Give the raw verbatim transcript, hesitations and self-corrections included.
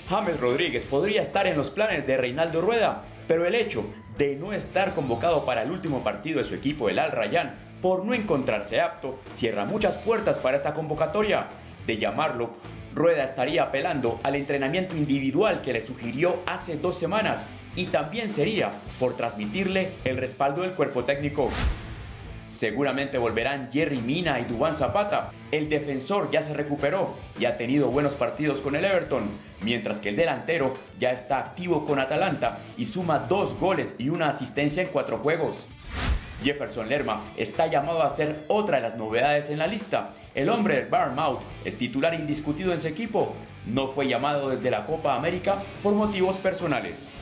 James Rodríguez podría estar en los planes de Reinaldo Rueda, pero el hecho de no estar convocado para el último partido de su equipo, el Al Rayyan, por no encontrarse apto, cierra muchas puertas para esta convocatoria. De llamarlo, Rueda estaría apelando al entrenamiento individual que le sugirió hace dos semanas y también sería por transmitirle el respaldo del cuerpo técnico. Seguramente volverán Yerry Mina y Duván Zapata. El defensor ya se recuperó y ha tenido buenos partidos con el Everton, mientras que el delantero ya está activo con Atalanta y suma dos goles y una asistencia en cuatro juegos. Jefferson Lerma está llamado a ser otra de las novedades en la lista. El hombre del Bournemouth es titular indiscutido en su equipo. No fue llamado desde la Copa América por motivos personales.